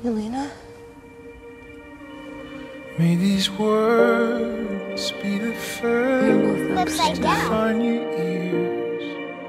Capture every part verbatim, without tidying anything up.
Yelena? May these words be the first to find your ears.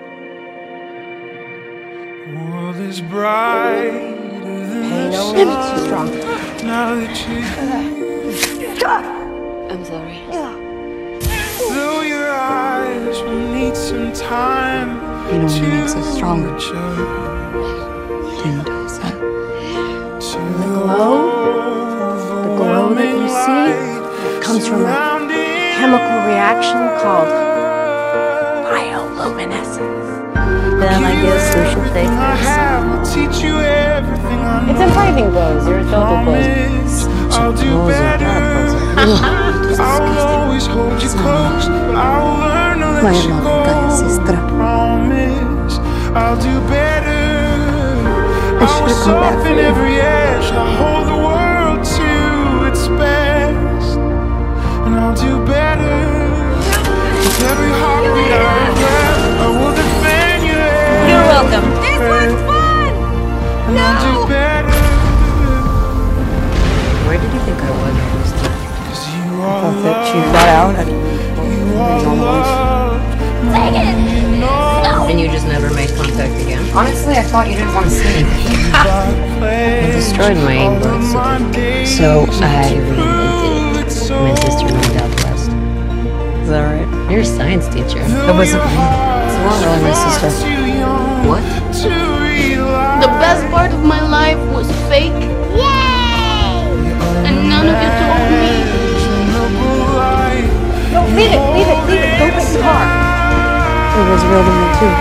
The world is brighter than Hey, the no, sun. it's too strong. Now that you're here, I'm sorry. though your eyes will need some time. You know what makes us stronger? Didn't The glow, the glow that you see, it comes from a chemical reaction called bioluminescence. Then I guess we should take this. It's a thriving glow, zero total glows. I'll do better. I'll always hold you close, but I'll learn to let you go. I promise I'll do better. I will soften every edge. I'll hold the world to its best, and I'll do better. With every heartbeat I regret, I will defend you. You're welcome. This one's fun! And I'll do better. Where did you think I was all this time? 'Cause you I are thought that she loved. got out and You are normal loved. and you just never made contact again. Honestly, I thought you didn't want to see me. I destroyed my aim blood, so I reinvented my sister moved out west. Is that right? You're a science teacher. That wasn't me. It's not really my sister. What? The best part of my life was fake. Yay! And none of you told me. No, leave it, leave it, leave it. Go get the car. It was real to me too.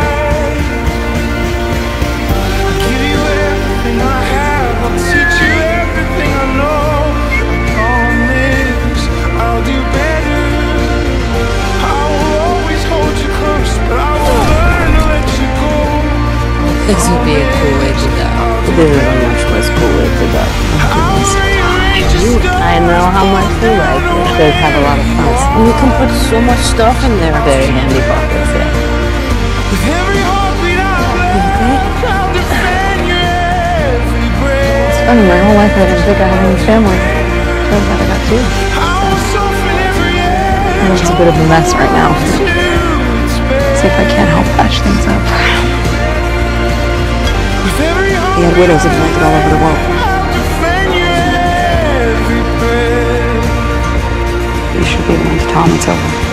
Give you everything I have. I'll teach you everything I know. I promise I'll do better. I will always hold you close, but I will learn to let you go. This would be a cool way to go. This is a much less cool way to go. You, I know how much you like it. You guys have a lot of fun. And you can put so much stuff in there. Very handy pockets, yeah. With every heartbeat I play, I'll defend you every breath. It's funny, my whole life I didn't think I had any family. Turns out I got two. I will soften every edge. And it's a bit of a mess right now. See if I can't help patch things up. With every He had widows ignited all over the world. defend you every breath. You should be the one to tell him it's over.